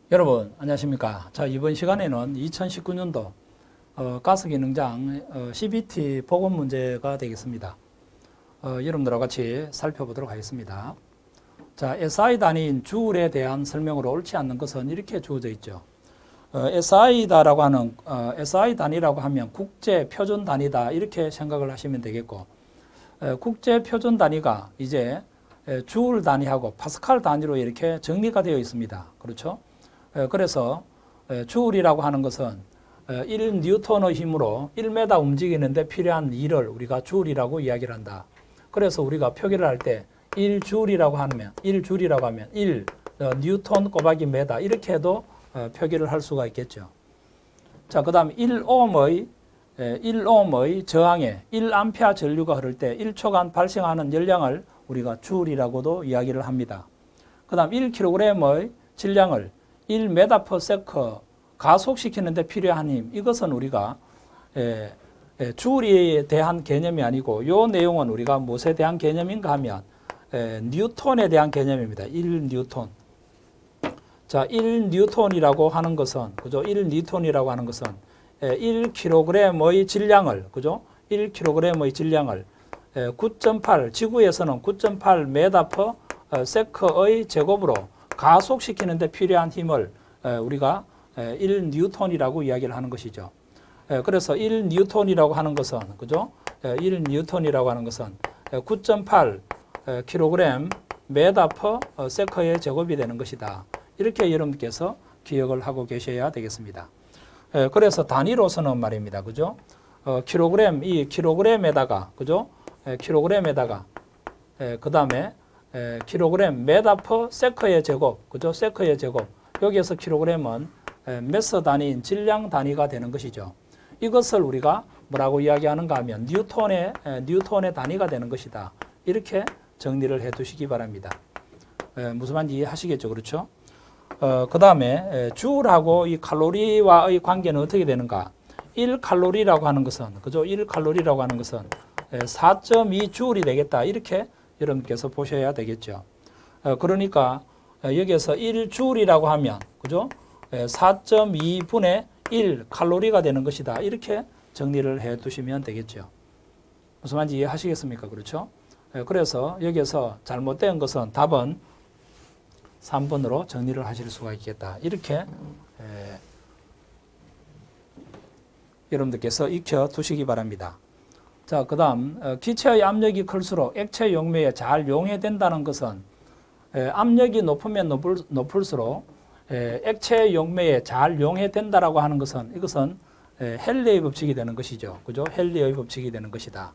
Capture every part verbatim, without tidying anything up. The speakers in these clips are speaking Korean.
여러분 안녕하십니까. 자, 이번 시간에는 이천십구 년도 어, 가스기능장 어, 씨비티 복원 문제가 되겠습니다. 어, 여러분들과 같이 살펴보도록 하겠습니다. 자, 에스아이 단위인 주울에 대한 설명으로 옳지 않는 것은 이렇게 주어져 있죠. 어, 에스아이다라고 하는 어, 에스아이 단위라고 하면 국제 표준 단위다 이렇게 생각을 하시면 되겠고, 어, 국제 표준 단위가 이제 주울 단위하고 파스칼 단위로 이렇게 정리가 되어 있습니다. 그렇죠? 그래서 주울이라고 하는 것은 일 뉴턴의 힘으로 일 미터 움직이는데 필요한 일을 우리가 주울이라고 이야기를 한다. 그래서 우리가 표기를 할 때 일 주울이라고 하면 일 줄이라고 하면 일 뉴턴 곱하기 미터 이렇게 해도 표기를 할 수가 있겠죠. 자, 그다음 일 옴의 일 옴의 저항에 일 암페어 전류가 흐를 때 일 초간 발생하는 열량을 우리가 주울이라고도 이야기를 합니다. 그다음 일 킬로그램의 질량을 일 미터 퍼 세컨드 가속시키는데 필요한 힘, 이것은 우리가 에, 에, 주울에 대한 개념이 아니고 이 내용은 우리가 무엇에 대한 개념인가 하면 에, 뉴턴에 대한 개념입니다. 일 뉴턴. 자, 일 뉴턴이라고 하는 것은 그죠? 일 뉴턴이라고 하는 것은 에, 일 킬로그램의 질량을 그죠? 일 킬로그램의 질량을 에, 구 점 팔 지구에서는 구 점 팔 미터 퍼 세컨드의 제곱으로 가속시키는데 필요한 힘을 우리가 일 뉴턴이라고 이야기를 하는 것이죠. 그래서 일 뉴턴이라고 하는 것은 그죠? 일 뉴턴이라고 하는 것은 구 점 팔 킬로그램 미터 퍼 세컨드의 제곱이 되는 것이다. 이렇게 여러분께서 기억을 하고 계셔야 되겠습니다. 그래서 단위로서는 말입니다. 그죠? 킬로그램, 이 킬로그램에다가 그죠? 킬로그램에다가 그 다음에 킬로그램 미터 퍼 세컨드의 제곱, 그죠? 세컨드의 제곱. 여기에서 킬로그램은 매서 단위인 질량 단위가 되는 것이죠. 이것을 우리가 뭐라고 이야기하는가 하면 뉴턴의 뉴턴의 단위가 되는 것이다. 이렇게 정리를 해 두시기 바랍니다. 에, 무슨 말인지 이해하시겠죠? 그렇죠? 어, 그 다음에 주울하고 이 칼로리와의 관계는 어떻게 되는가? 일 칼로리라고 하는 것은 그죠? 일 칼로리라고 하는 것은 사 점 이 주울이 되겠다. 이렇게 여러분께서 보셔야 되겠죠. 어, 그러니까 여기에서 일 주울이라고 하면 그죠? 사 점 이 분의 일 칼로리가 되는 것이다. 이렇게 정리를 해 두시면 되겠죠. 무슨 말인지 이해하시겠습니까? 그렇죠? 그래서 여기에서 잘못된 것은 답은 삼 번으로 정리를 하실 수가 있겠다. 이렇게 에, 여러분들께서 익혀 두시기 바랍니다. 자, 그 다음 기체의 압력이 클수록 액체 용매에 잘 용해된다는 것은 에, 압력이 높으면 높을, 높을수록 에, 액체 용매에 잘 용해된다라고 하는 것은 이것은 에, 헨리의 법칙이 되는 것이죠. 그죠? 헨리의 법칙이 되는 것이다.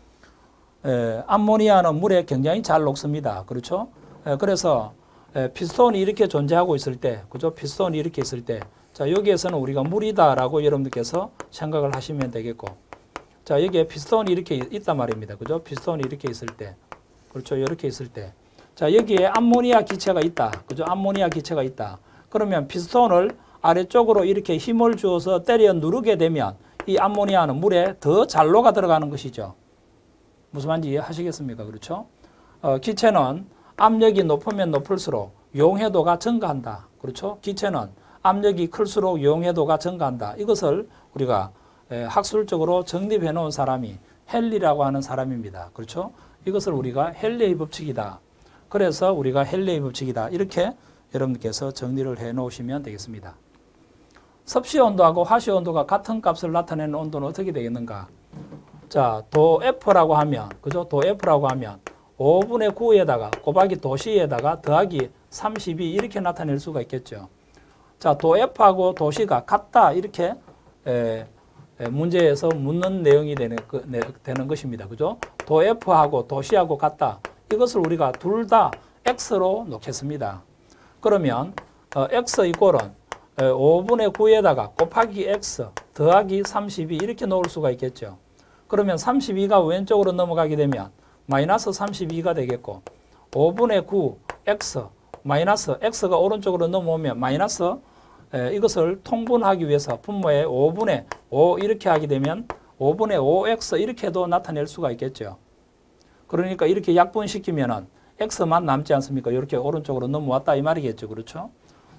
에, 암모니아는 물에 굉장히 잘 녹습니다. 그렇죠? 에, 그래서 에, 피스톤이 이렇게 존재하고 있을 때, 그죠? 피스톤이 이렇게 있을 때, 자, 여기에서는 우리가 물이다라고 여러분들께서 생각을 하시면 되겠고, 자, 여기에 피스톤이 이렇게 있단 말입니다. 그죠? 피스톤이 이렇게 있을 때, 그렇죠? 이렇게 있을 때, 자, 여기에 암모니아 기체가 있다. 그죠? 암모니아 기체가 있다. 그러면 피스톤을 아래쪽으로 이렇게 힘을 주어서 때려 누르게 되면 이 암모니아는 물에 더 잘 녹아 들어가는 것이죠. 무슨 말인지 이해하시겠습니까? 그렇죠? 어, 기체는 압력이 높으면 높을수록 용해도가 증가한다. 그렇죠? 기체는 압력이 클수록 용해도가 증가한다. 이것을 우리가 에, 학술적으로 정립해 놓은 사람이 헨리라고 하는 사람입니다. 그렇죠? 이것을 우리가 헨리의 법칙이다. 그래서 우리가 헨리의 법칙이다. 이렇게 여러분께서 정리를 해 놓으시면 되겠습니다. 섭씨 온도하고 화씨 온도가 같은 값을 나타내는 온도는 어떻게 되겠는가? 자, 도 F라고 하면, 그죠? 도 F라고 하면 오분의 구에다가 곱하기 도 C에다가 더하기 삼십이 이렇게 나타낼 수가 있겠죠. 자, 도 F하고 도 C가 같다. 이렇게 에, 에, 문제에서 묻는 내용이 되는, 그, 네, 되는 것입니다. 그죠? 도 F하고 도 C하고 같다. 이것을 우리가 둘 다 X로 놓겠습니다. 그러면 어, X 이꼴은 오분의 구에다가 곱하기 X 더하기 삼십이 이렇게 놓을 수가 있겠죠. 그러면 삼십이가 왼쪽으로 넘어가게 되면 마이너스 삼십이가 되겠고 오분의 구 X 마이너스 X가 오른쪽으로 넘어오면 마이너스 에, 이것을 통분하기 위해서 분모에 오분의 오 이렇게 하게 되면 오분의 오 엑스 이렇게도 나타낼 수가 있겠죠. 그러니까 이렇게 약분시키면은 X만 남지 않습니까? 이렇게 오른쪽으로 넘어왔다 이 말이겠죠. 그렇죠?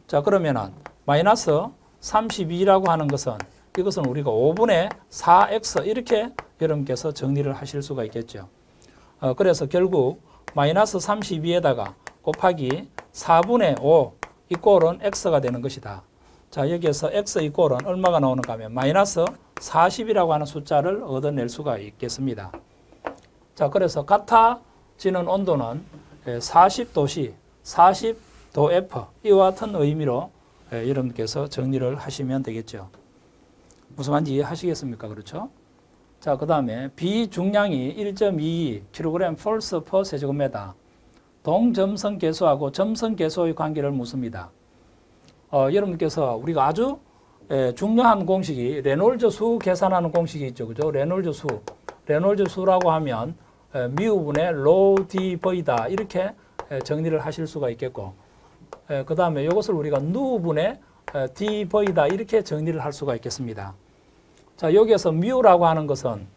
자, 그러면은 마이너스 삼십이라고 하는 것은 이것은 우리가 오분의 사 엑스 이렇게 여러분께서 정리를 하실 수가 있겠죠. 어, 그래서 결국 마이너스 삼십이에다가 곱하기 사분의 오 이꼴은 x가 되는 것이다. 자, 여기에서 x 이꼴은 얼마가 나오는가 하면 마이너스 사십이라고 하는 숫자를 얻어낼 수가 있겠습니다. 자, 그래서 같아지는 온도는 사십 도씨, 사십 도 F 이와 같은 의미로 여러분께서 정리를 하시면 되겠죠. 무슨 말인지 이해하시겠습니까? 그렇죠? 자, 그 다음에 비중량이 일 점 이이 킬로그램 펄스 퍼 세제곱미터. 동점성 계수하고 점성 계수의 관계를 묻습니다. 어, 여러분께서 우리가 아주 에, 중요한 공식이 레놀즈 수 계산하는 공식이 있죠. 그죠? 레놀즈 수. 레놀즈 수라고 하면 에, 미우분의 로우 디 버이다 이렇게 에, 정리를 하실 수가 있겠고, 그 다음에 이것을 우리가 누분의 d 버이다 이렇게 정리를 할 수가 있겠습니다. 자, 여기에서 뮤라고 하는 것은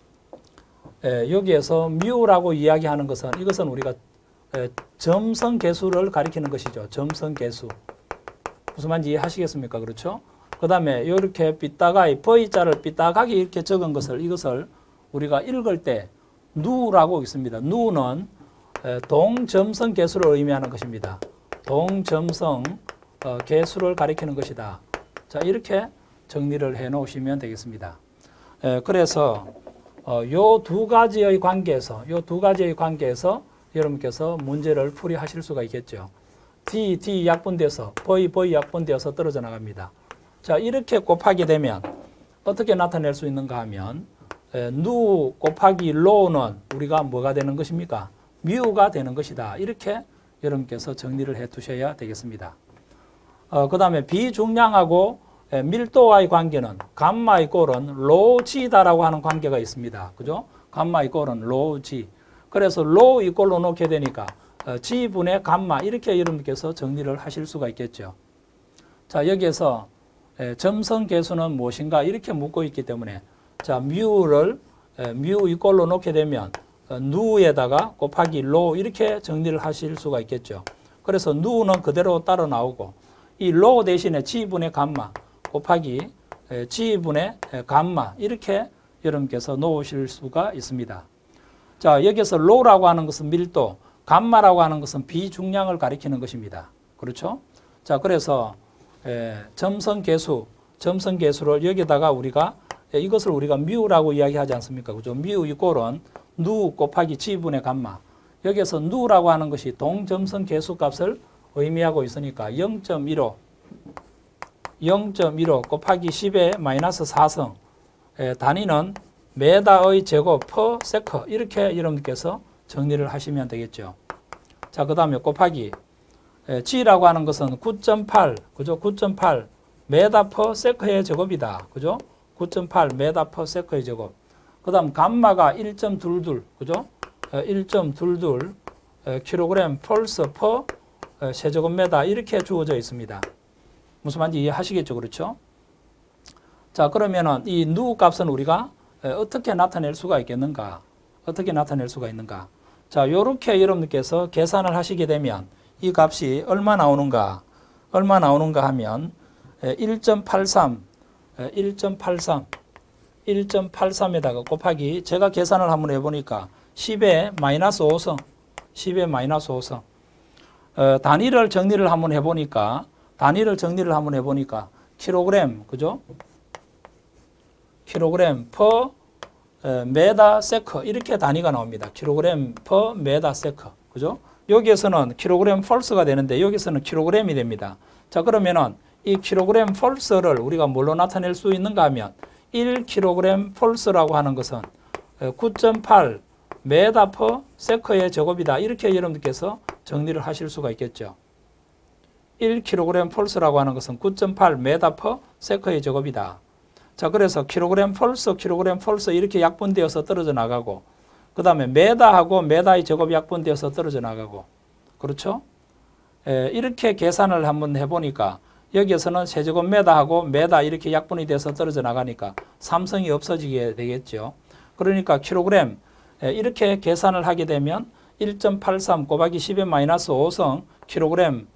에, 여기에서 뮤라고 이야기하는 것은 이것은 우리가 에, 점성 계수를 가리키는 것이죠. 점성 계수. 무슨 말인지 이해하시겠습니까? 그렇죠? 그 다음에 이렇게 삐딱하게 버이자를 삐딱하게 이렇게 적은 것을 이것을 우리가 읽을 때 누라고 있습니다. 누는 에, 동점성 계수를 의미하는 것입니다. 동점성 어, 계수를 가리키는 것이다. 자, 이렇게 정리를 해 놓으시면 되겠습니다. 에, 그래서 어, 요 두 가지의 관계에서 요 두 가지의 관계에서 여러분께서 문제를 풀이하실 수가 있겠죠. D, D 약분돼서 V, V 약분되어서 떨어져 나갑니다. 자, 이렇게 곱하게 되면 어떻게 나타낼 수 있는가 하면 에, 누 곱하기 로는 우리가 뭐가 되는 것입니까? 뮤가 되는 것이다. 이렇게 여러분께서 정리를 해 두셔야 되겠습니다. 어, 그 다음에 비중량하고 에, 밀도와의 관계는 감마 이꼴은 로우 지다라고 하는 관계가 있습니다. 그죠? 감마 이꼴은 로우 지. 그래서 로우 이꼴로 놓게 되니까 어, 지분의 감마 이렇게 여러분께서 정리를 하실 수가 있겠죠. 자, 여기에서 에, 점성 계수는 무엇인가 이렇게 묻고 있기 때문에 자, 뮤를 에, 뮤 이꼴로 놓게 되면 누에다가 곱하기 로 이렇게 정리를 하실 수가 있겠죠. 그래서 누는 그대로 따로 나오고 이 로 대신에 지분의 감마 곱하기 지분의 감마 이렇게 여러분께서 놓으실 수가 있습니다. 자, 여기서 로라고 하는 것은 밀도, 감마라고 하는 것은 비중량을 가리키는 것입니다. 그렇죠? 자, 그래서 점성 계수, 점성 계수를 여기다가 우리가 이것을 우리가 뮤라고 이야기하지 않습니까? 그죠? 뮤 이꼴은 누 곱하기 지분의 감마. 여기서 누라고 하는 것이 동점성 계수값을 의미하고 있으니까 영 점 일오 영 점 일오 곱하기 십의 마이너스 사성. 에, 단위는 메다의 제곱 퍼 세커 이렇게 여러분께서 정리를 하시면 되겠죠. 자, 그 다음에 곱하기 에, G라고 하는 것은 구 점 팔 그죠? 구 점 팔 메다 퍼 세커의 제곱이다. 그죠? 구 점 팔 메다 퍼 세커의 제곱. 그 다음 감마가 일 점 이이 그죠? 일 점 이이 킬로그램 펄스 퍼 세제곱미터 이렇게 주어져 있습니다. 무슨 말인지 이해하시겠죠? 그렇죠? 자, 그러면은 이 누 값은 우리가 어떻게 나타낼 수가 있겠는가? 어떻게 나타낼 수가 있는가? 자, 요렇게 여러분께서 계산을 하시게 되면 이 값이 얼마 나오는가? 얼마 나오는가 하면 일 점 팔삼 일 점 팔삼 일 점 팔삼에다가 곱하기 제가 계산을 한번 해보니까 십의 마이너스 오성 십의 마이너스 오성 어, 단위를 정리를 한번 해보니까 단위를 정리를 한번 해보니까 킬로그램 그죠? 킬로그램 퍼 메다 세커 이렇게 단위가 나옵니다. 킬로그램 퍼 메다 세커 그죠? 여기에서는 킬로그램 펄스가 되는데 여기서는 킬로그램이 됩니다. 자, 그러면은 이 킬로그램 펄스를 우리가 뭘로 나타낼 수 있는가 하면 일 킬로그램 펄스라고 하는 것은 구 점 팔 메다 퍼 세커의 제곱이다. 이렇게 여러분께서 정리를 하실 수가 있겠죠. 일 킬로그램 펄스라고 하는 것은 구 점 팔 메다 퍼 세커의 제곱이다. 자, 그래서 킬로그램 펄스, 킬로그램 펄스 이렇게 약분되어서 떨어져 나가고 그 다음에 메다하고 메다의 제곱이 약분되어서 떨어져 나가고 그렇죠? 에, 이렇게 계산을 한번 해보니까 여기에서는 세제곱미터하고 메다 이렇게 약분이 돼서 떨어져 나가니까 삼성이 없어지게 되겠죠. 그러니까 킬로그램 이렇게 계산을 하게 되면 일 점 팔삼 곱하기 십의 마이너스 오성 킬로그램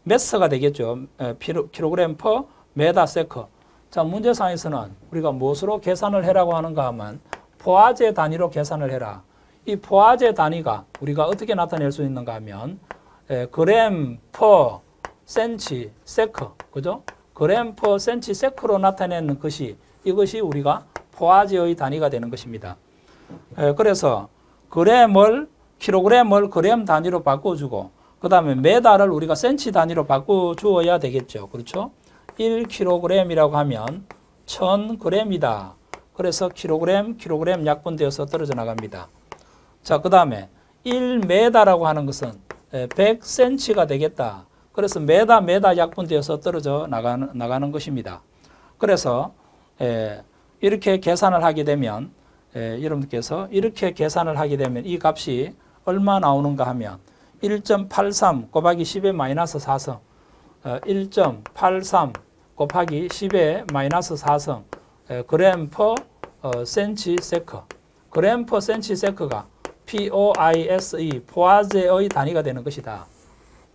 매스가 되겠죠. 에, 피로, 킬로그램 퍼 메다 세커. 자, 문제상에서는 우리가 무엇으로 계산을 해라고 하는가 하면 포화제 단위로 계산을 해라. 이 포화제 단위가 우리가 어떻게 나타낼 수 있는가 하면 에, 그램 퍼 센치 세커, 그죠? 그램 퍼 센치 세커로 나타내는 것이 이것이 우리가 포화제의 단위가 되는 것입니다. 에, 그래서 그램을 킬로그램을 그램 단위로 바꿔주고 그 다음에 메다를 우리가 센치 단위로 바꿔주어야 되겠죠. 그렇죠? 일 킬로그램이라고 하면 천 그램이다. 그래서 킬로그램, 킬로그램 약분되어서 떨어져 나갑니다. 자, 그 다음에 일 메다라고 하는 것은 백 센치가 되겠다. 그래서 메다, 메다 약분되어서 떨어져 나가는, 나가는 것입니다. 그래서 에, 이렇게 계산을 하게 되면 에, 여러분들께서 이렇게 계산을 하게 되면 이 값이 얼마 나오는가 하면 일 점 팔삼 곱하기 십의 마이너스 사승 어, 일 점 팔삼 곱하기 십의 마이너스 사승 에, 그램 퍼 어, 센치 세커 그램 퍼 센치 세커가 포이세 포화제의 단위가 되는 것이다.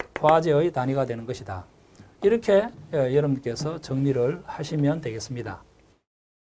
포화제의 단위가 되는 것이다. 이렇게 여러분께서 정리를 하시면 되겠습니다.